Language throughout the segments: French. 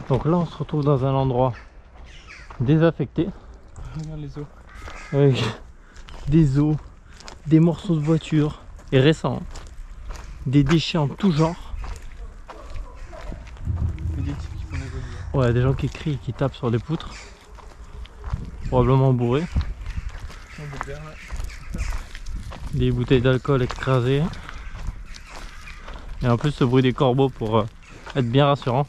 Donc là on se retrouve dans un endroit désaffecté. Regarde les os. Avec des os, des morceaux de voiture, et récents, hein. Des déchets en tout genre. Ouais, des gens qui crient, qui tapent sur les poutres. Probablement bourrés. Des bouteilles d'alcool écrasées. Et en plus ce bruit des corbeaux pour être bien rassurant.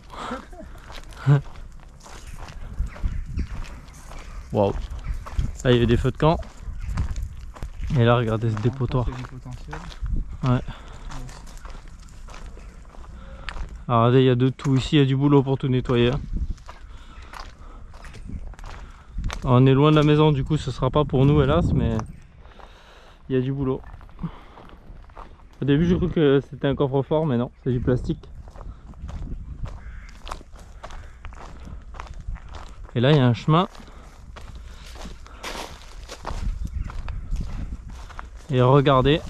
Waouh. Là il y a des feux de camp. Et là regardez ce dépotoir. Ouais. Alors regardez, il y a de tout ici, il y a du boulot pour tout nettoyer. On est loin de la maison, du coup ce sera pas pour nous hélas, mais il y a du boulot. Au début je crois que c'était un coffre-fort, mais non, c'est du plastique. Et là il y a un chemin. Et regardez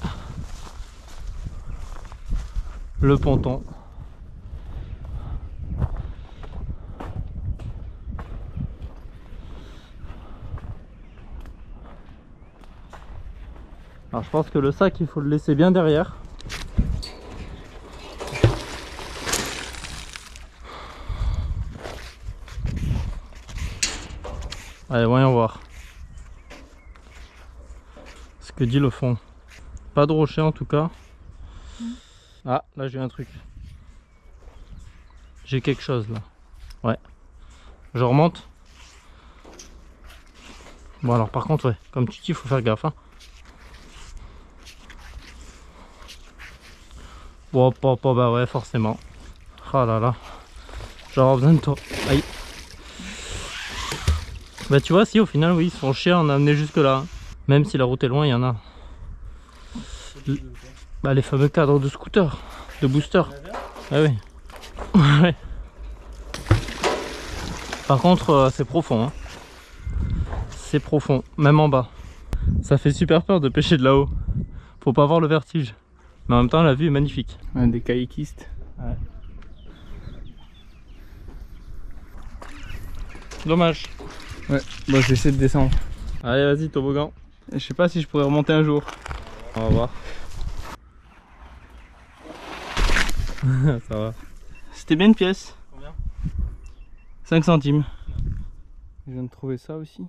le ponton. Alors je pense que le sac il faut le laisser bien derrière. Allez, voyons voir ce que dit le fond. Pas de rocher en tout cas. Ah, là j'ai un truc. J'ai quelque chose là. Ouais. Je remonte. Bon alors par contre ouais, comme tu dis, il faut faire gaffe, hein. Bon, bah ouais, forcément. Oh là là. J'aurais besoin de toi. Aïe. Bah tu vois, si au final, oui, ils se font chier à en amener jusque là. Même si la route est loin, il y en a. Bah les fameux cadres de scooter, de booster. Ah oui. Ouais. Par contre, c'est profond, hein. C'est profond, même en bas. Ça fait super peur de pêcher de là-haut. Faut pas avoir le vertige. Mais en même temps, la vue est magnifique. Ouais, des kayakistes. Ouais. Dommage. Ouais, bon, j'essaie de descendre. Allez, vas-y, toboggan. Je sais pas si je pourrais remonter un jour. On va voir. Ça va. C'était bien une pièce. Combien? 5 centimes. Je viens de trouver ça aussi.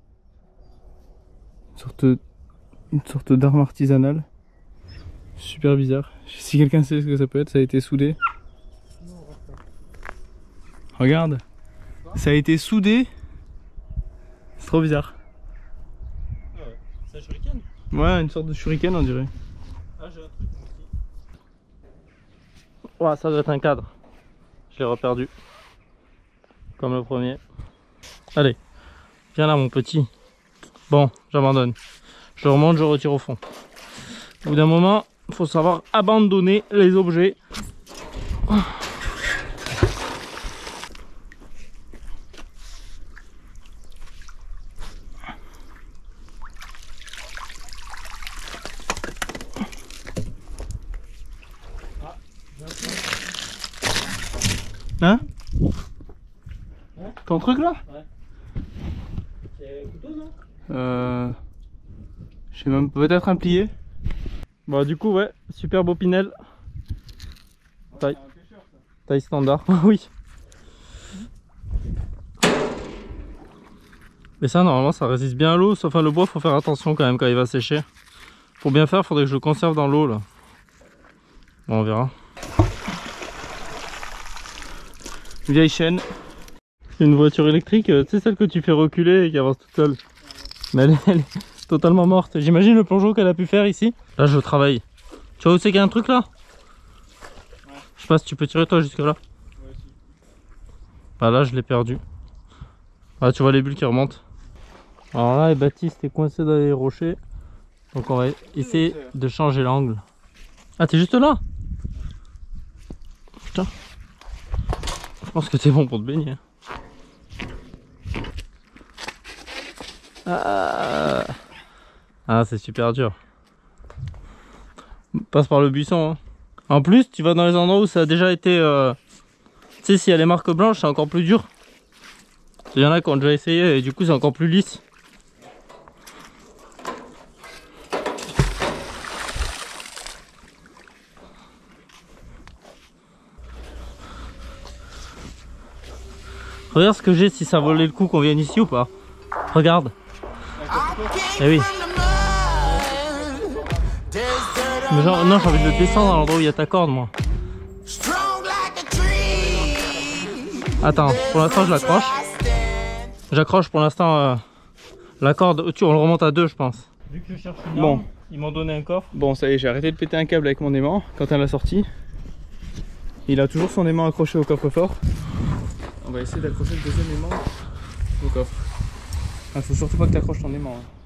Une sorte d'arme artisanale. Super bizarre. Si quelqu'un sait ce que ça peut être, ça a été soudé. Regarde. Ça a été soudé. C'est trop bizarre. Ah ouais. C'est un shuriken? Ouais, une sorte de shuriken on dirait. Ah, j'ai un truc moi aussi. Ouais, ça doit être un cadre. Je l'ai reperdu. Comme le premier. Allez, viens là mon petit. Bon, j'abandonne. Je remonte, je retire au fond. Au bout d'un moment, il faut savoir abandonner les objets. Hein? Ton truc là? Ouais. C'est un couteau, non? Je sais même, peut-être un plié. Bon, du coup, ouais, super beau Pinel. Taille, taille standard, oui. Mais ça, normalement, ça résiste bien à l'eau. Sauf le bois, faut faire attention quand même quand il va sécher. Pour bien faire, faudrait que je le conserve dans l'eau là. Bon, on verra. Vieille chaîne. Une voiture électrique, tu sais, celle que tu fais reculer et qui avance toute seule. Mais elle est totalement morte. J'imagine le plongeon qu'elle a pu faire ici. Là, je travaille. Tu vois où c'est qu'il y a un truc là? Ouais. Je sais pas si tu peux tirer toi jusque là. Ouais, si. Bah là, je l'ai perdu. Ah, tu vois les bulles qui remontent. Alors là, Baptiste est coincé dans les rochers. Donc on va essayer de changer l'angle. Ah, t'es juste là? Putain. Je pense que t'es bon pour te baigner. Ah, c'est super dur. Passe par le buisson, hein. En plus, tu vas dans les endroits où ça a déjà été sais, s'il y a les marques blanches, c'est encore plus dur. Il y en a qui ont déjà essayé et du coup, c'est encore plus lisse. Regarde ce que j'ai, si ça valait le coup qu'on vienne ici ou pas. Regarde. Eh oui. Mais genre, non, j'ai envie de le descendre à l'endroit où il y a ta corde, moi. Attends, pour l'instant, je l'accroche. J'accroche pour l'instant la corde. On le remonte à 2, je pense. Vu que je cherche une arme, ils m'ont donné un coffre. Bon, ça y est, j'ai arrêté de péter un câble avec mon aimant quand elle l'a sorti. Il a toujours son aimant accroché au coffre-fort. On va essayer d'accrocher le deuxième aimant au coffre. Il faut surtout pas que tu accroches ton aimant. Hein.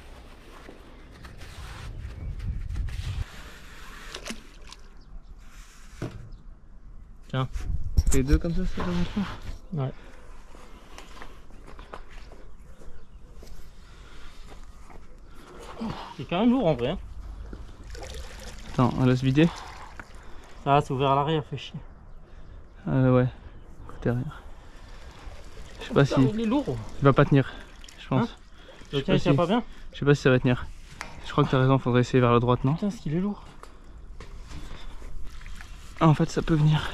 Tiens. Les deux comme ça va montrer. Ouais. C'est quand même lourd en vrai. Hein. Attends, on laisse vider. Ah, c'est ouvert à l'arrière, fait chier. Ouais, côté arrière. Je sais pas si. Il est lourd. Il va pas tenir, je pense. Hein, le tien il tient pas bien. Je sais pas si ça va tenir. Je crois que t'as raison, faudrait essayer vers la droite, non? Putain, ce qu'il est lourd. Ah, en fait, ça peut venir.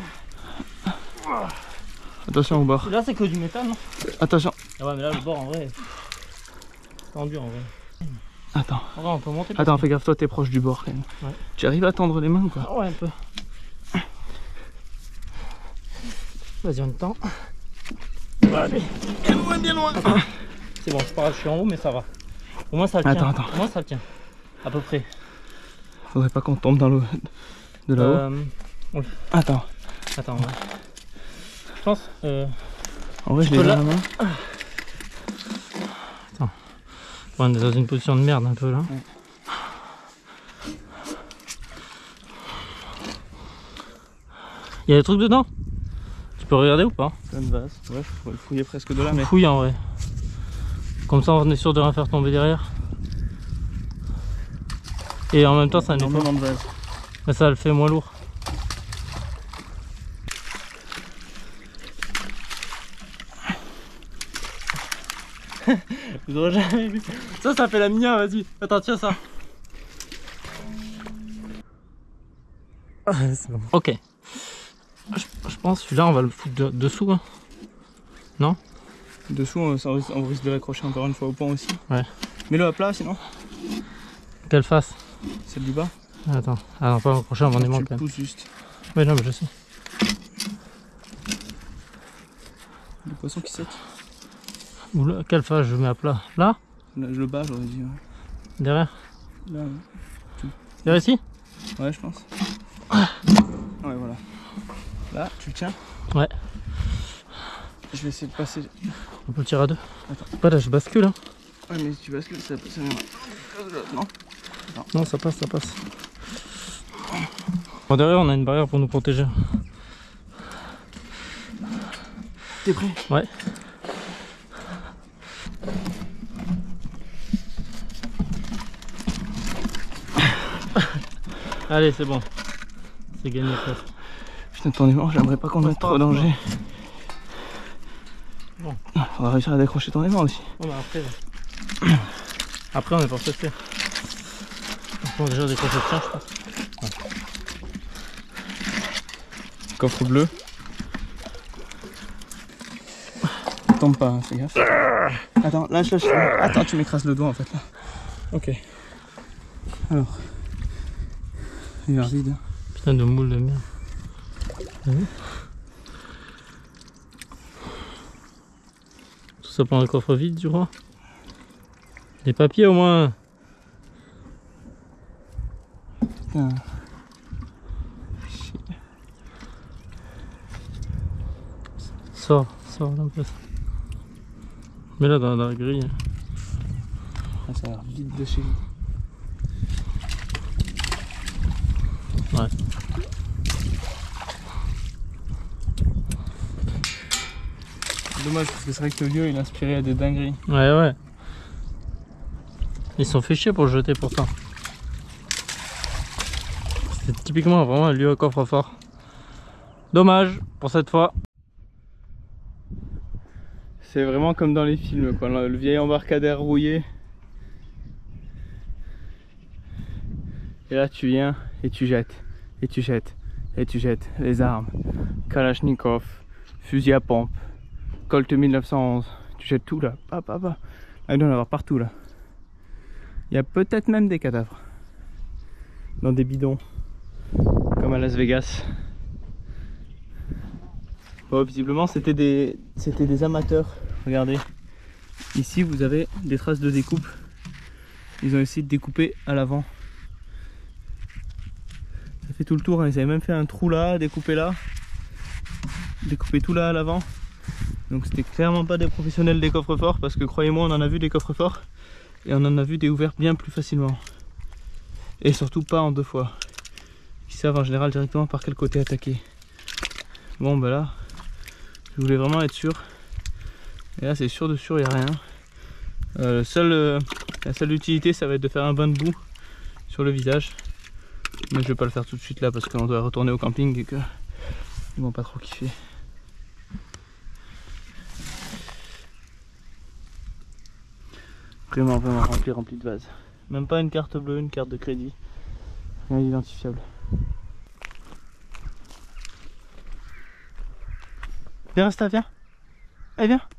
Attention au bord. Là, c'est que du métal, non? Attention. Ah ouais, mais là, le bord en vrai. C'est tendu en vrai. Attends. En vrai, on peut monter. Attends, fais gaffe, toi, t'es proche du bord quand même. Ouais. Tu arrives à tendre les mains ou pas? Ah ouais, un peu. Vas-y, on tend. Allez. Bien loin. C'est bon, c'est pas grave, je suis en haut, mais ça va. Au moins, ça le tient. Attends. Au moins, ça le tient. À peu près. Faudrait pas qu'on tombe dans l'eau de là-haut. Attends. Attends, ouais. Je pense. En vrai, je l'ai dans la main. Attends. On est dans une position de merde un peu là. Ouais. Il y a des trucs dedans? Tu peux regarder ou pas? Plein de vase. Ouais, je pourrais fouiller presque de là. Mais... Fouille en vrai. Comme ça, on est sûr de rien faire tomber derrière. Et en même temps, ça n'est pas. De vase. Mais ça le fait moins lourd. Vous aurez jamais vu. Ça fait la mienne, vas-y. Attends, tiens ça. C'est bon. Ok. Je pense celui-là, on va le foutre dessous. Hein. Non? Dessous, on risque de l'accrocher encore une fois au pont aussi. Ouais. Mets-le à plat sinon. Quelle face? Celle du bas. Attends. Ah non, pas accrocher avant des manques. Tu le pousses juste. Ouais, non, mais je sais. Le poisson qui sèche. Oula, quelle face je mets à plat? Là? Là, je le bats, j'aurais dit. Ouais. Derrière? Là, Derrière ici? ouais, je pense. Ouais, voilà. Là, tu le tiens? Ouais. Je vais essayer de passer. On peut le tirer à deux? Attends. Pas là, je bascule. Hein. Ouais, mais si tu bascules, ça viendra. Non? Non, ça passe, ça passe. Bon, derrière, on a une barrière pour nous protéger. T'es prêt? Ouais. Allez, c'est bon. C'est gagné presque. Putain, ton aimant, j'aimerais pas qu'on mette trop en danger. Bon. On va réussir à décrocher ton aimant aussi. Ouais, après, on est pour tester. On peut déjà décrocher le tien, je pense. Ouais. Coffre bleu. Tombe pas, hein, fais gaffe. Attends, lâche. Attends, tu m'écrases le doigt en fait là. Ok. Alors. Il est vide. Putain de moule de merde. Tout ça pour un coffre vide, tu crois? Des papiers au moins. Putain. Sors là un peu. Mais là dans la grille. Ah, ça a l'air vide de chez lui. Ouais. Dommage parce que c'est vrai que le lieu il inspirait à des dingueries. Ouais. Ils se sont fait chier pour le jeter pourtant. C'était typiquement vraiment un lieu à coffre-fort. Dommage pour cette fois. C'est vraiment comme dans les films, quoi. Le vieil embarcadère rouillé. Et là tu viens et tu jettes, et tu jettes, et tu jettes les armes. Kalachnikov, fusil à pompe, Colt 1911. Tu jettes tout là. Là il doit y en avoir partout là. Il y a peut-être même des cadavres. Dans des bidons. Comme à Las Vegas. Bon, visiblement c'était des amateurs. Regardez. Ici vous avez des traces de découpe. Ils ont essayé de découper à l'avant. Ça fait tout le tour, hein. Ils avaient même fait un trou là, découpé là. Découpé tout là à l'avant. Donc c'était clairement pas des professionnels des coffres-forts, parce que croyez-moi on en a vu des coffres-forts. Et on en a vu des ouverts bien plus facilement. Et surtout pas en deux fois. Ils savent en général directement par quel côté attaquer. Bon bah là, je voulais vraiment être sûr. Et là c'est sûr de sûr, il n'y a rien. La seule utilité ça va être de faire un bain de boue sur le visage. Mais je vais pas le faire tout de suite là parce qu'on doit retourner au camping et que ils vont pas trop kiffer. Vraiment rempli de vases. Même pas une carte bleue, une carte de crédit. Rien d'identifiable. Viens Rasta, viens. Allez viens.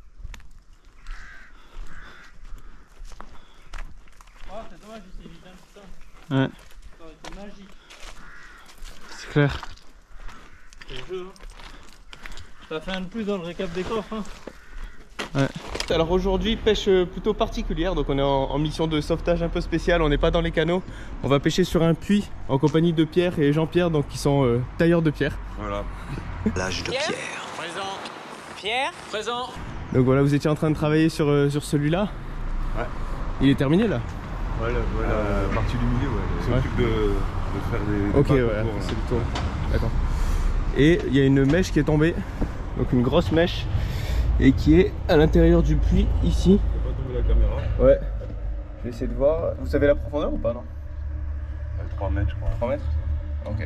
Oh, c'est dommage ici, évidemment tout ça. Ouais. Ça aurait été magique. C'est clair. C'est le jeu, hein. Ça fait un de plus dans le récap des coffres, hein. Ouais. Alors aujourd'hui pêche plutôt particulière, donc on est en mission de sauvetage un peu spécial, on n'est pas dans les canaux, on va pêcher sur un puits en compagnie de Pierre et Jean-Pierre, donc qui sont tailleurs de pierre. Voilà. L'âge de Pierre. Présent. Pierre. Présent. Donc voilà, vous étiez en train de travailler sur celui-là. Ouais. Il est terminé là? Voilà, la partie du milieu, ouais. On s'occupe de faire des ok, ouais, c'est le tour. D'accord. Et il y a une mèche qui est tombée, donc une grosse mèche, et qui est à l'intérieur du puits ici. On va pas tomber la caméra. Ouais. Je vais essayer de voir. Vous savez la profondeur ou pas, non? 3 mètres, je crois. 3 mètres? Ok.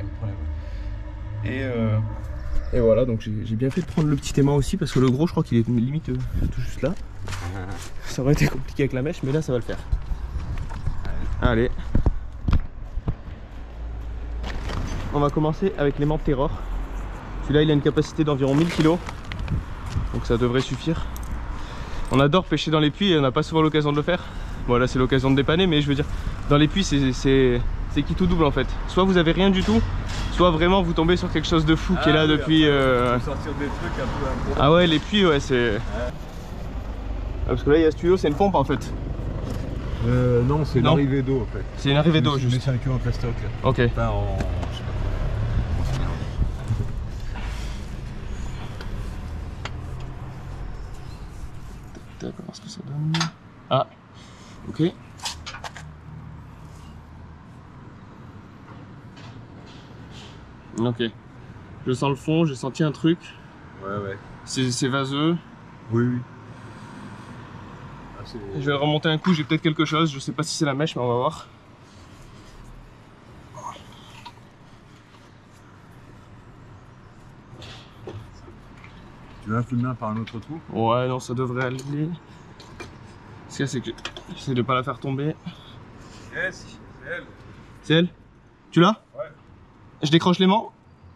Et voilà, donc j'ai bien fait de prendre le petit aimant aussi parce que le gros, je crois qu'il est limite tout juste là. Ça aurait été compliqué avec la mèche, mais là ça va le faire. Allez. On va commencer avec l'aimant Terror. Celui-là, il a une capacité d'environ 1000 kg. Donc ça devrait suffire. On adore pêcher dans les puits et on n'a pas souvent l'occasion de le faire. Bon là c'est l'occasion de dépanner, mais je veux dire, dans les puits c'est qui tout double en fait. Soit vous avez rien du tout, soit vraiment vous tombez sur quelque chose de fou qui est là depuis... Sortir des trucs un peu... Ah ouais, les puits, ouais, c'est... Ah, parce que là il y a ce tuyau, c'est une pompe en fait. Non, c'est l'arrivée d'eau en fait. C'est une arrivée d'eau juste. C'est un tuyau en plastoc. Ok. Enfin, je sais pas. D'accord, ce que ça donne. Ah, ok. Ok. Je sens le fond, j'ai senti un truc. Ouais. C'est vaseux. Oui. Ah, je vais remonter un coup, j'ai peut-être quelque chose. Je sais pas si c'est la mèche, mais on va voir. Tu veux un coup de main par un autre trou? Ouais, non, ça devrait aller. Ce qu'il y a, c'est que j'essaie de pas la faire tomber. Yes, c'est elle. C'est elle? Tu l'as? Ouais. Je décroche l'aimant?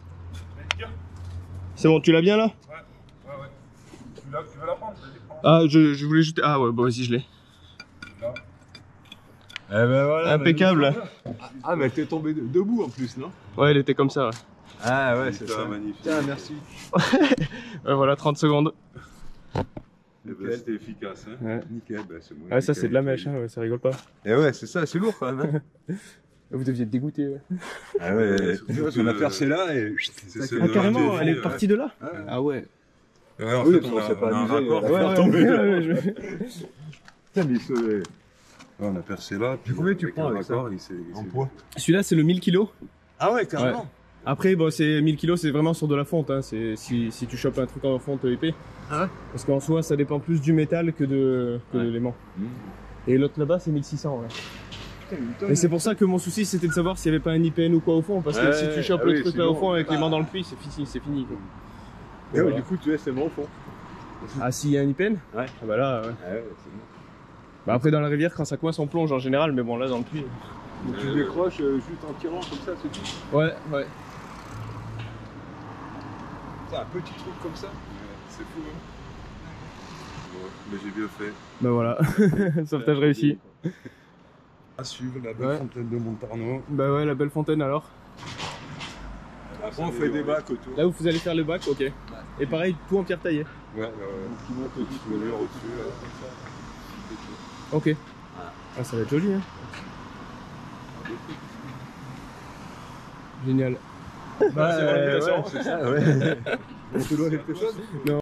C'est bon, tu l'as bien là? Ouais. Tu veux la prendre? Vas-y, prends. Ah, je voulais juste... Ah ouais, bon vas-y, je l'ai. Là. Eh ben voilà. Impeccable. Ah, mais t'es tombé debout en plus, non? Ouais, elle était comme ça, ouais. Ah ouais, c'est ça. Magnifique. Tiens, merci. Voilà, 30 secondes. C'était efficace, hein? Ouais. Nickel, bah, c'est bon. Ah, ça c'est de la mèche, hein, ouais, ça rigole pas. Et ouais, c'est ça, c'est lourd quand même. Hein. Vous deviez être dégoûté, ouais. Ah ouais, on a percé là et... Ah carrément, elle est partie de là? Ah ouais. Ouais, en fait, on s'est pas amusé à faire tomber. Putain, mais on a percé là. Puis combien tu prends avec ça en poids? Celui-là, c'est le 1000 kg. Ah ouais, carrément. Ouais. Après, bon, c'est 1000 kg, c'est vraiment sur de la fonte. Hein. Si tu chopes un truc en fonte épais. Ah ouais? Parce qu'en soi, ça dépend plus du métal que de l'aimant. Et l'autre là-bas, c'est 1600. Ouais. Et c'est pour ça que mon souci c'était de savoir s'il n'y avait pas un IPN ou quoi au fond, parce que si tu chopes le truc là au fond avec les mains dans le puits, c'est fini quoi. Et ouais, du coup tu laisses les mains au fond. Ah, s'il y a un IPN? Ouais. Ah bah là, ouais. Ah ouais, c'est bon. Bah après dans la rivière quand ça coince on plonge en général, mais bon là dans le puits. Donc tu décroches juste en tirant comme ça, c'est tout. Ouais, ouais. C'est un petit truc comme ça. C'est fou hein. Ouais, mais j'ai bien fait. Bah voilà, sauvetage réussi. À suivre la belle fontaine de Montarno. Bah ouais, la belle fontaine alors. Après on fait des bacs autour. Là où vous allez faire le bac, ok. Et pareil, tout en pierre taillée. Ouais, tu montes au-dessus, le mur au-dessus. Ok. Ah, ça va être joli hein. Génial. Bah, c'est ça, ouais. On te doit quelque chose? Non.